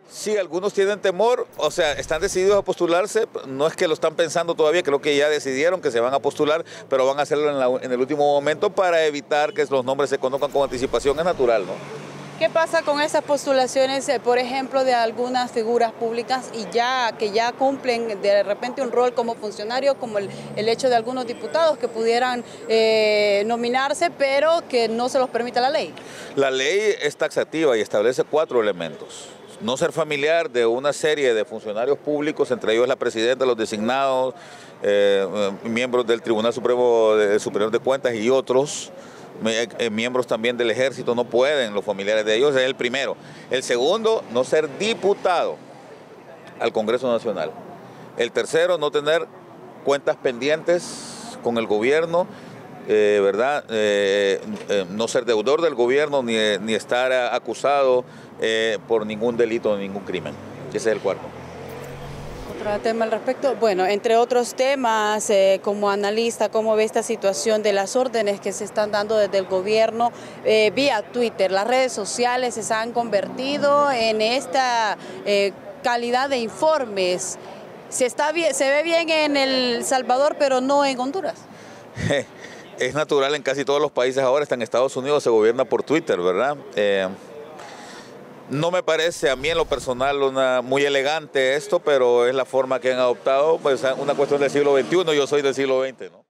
Sí, algunos tienen temor, o sea, están decididos a postularse, no es que lo están pensando todavía, creo que ya decidieron que se van a postular, pero van a hacerlo en el último momento para evitar que los nombres se conozcan con anticipación, es natural, ¿no? ¿Qué pasa con esas postulaciones, por ejemplo, de algunas figuras públicas y que ya cumplen de repente un rol como funcionario, como el hecho de algunos diputados que pudieran nominarse, pero que no se los permita la ley? La ley es taxativa y establece 4 elementos. No ser familiar de una serie de funcionarios públicos, entre ellos la presidenta, los designados, miembros del Tribunal Supremo Superior de Cuentas y otros. Miembros también del ejército, no pueden, los familiares de ellos, es el primero. El segundo, no ser diputado al Congreso Nacional. El tercero, no tener cuentas pendientes con el gobierno, ¿verdad? No ser deudor del gobierno ni estar acusado por ningún delito o ningún crimen. Ese es el cuarto. Otro tema al respecto, bueno, entre otros temas, como analista, ¿cómo ve esta situación de las órdenes que se están dando desde el gobierno vía Twitter? Las redes sociales se han convertido en esta calidad de informes. Se ve bien en El Salvador, pero no en Honduras. Es natural en casi todos los países ahora, hasta en Estados Unidos se gobierna por Twitter, ¿verdad? No me parece a mí en lo personal muy elegante esto, pero es la forma que han adoptado, pues una cuestión del siglo XXI, yo soy del siglo XX, ¿no?